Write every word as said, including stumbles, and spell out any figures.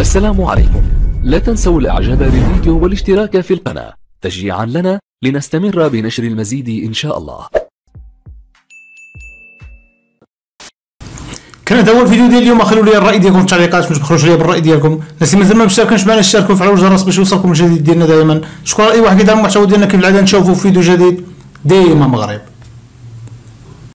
السلام عليكم. لا تنسوا الاعجاب بالفيديو والاشتراك في القناة تشجيعا لنا لنستمر بنشر المزيد ان شاء الله. كان هذا هو الفيديو ديال اليوم. خلوا لي الراي ديالكم في التعليقات باش تخرجوا لي بالراي ديالكم. الناس اللي مازال ما مشتركينش معنا اشتركوا وفعلوا الجرس باش يوصلكم الجديد ديالنا دائما. شكرا لاي واحد كيدعم المحتوى ديالنا. كيف العاده نشوفوا في فيديو جديد ديما مغرب.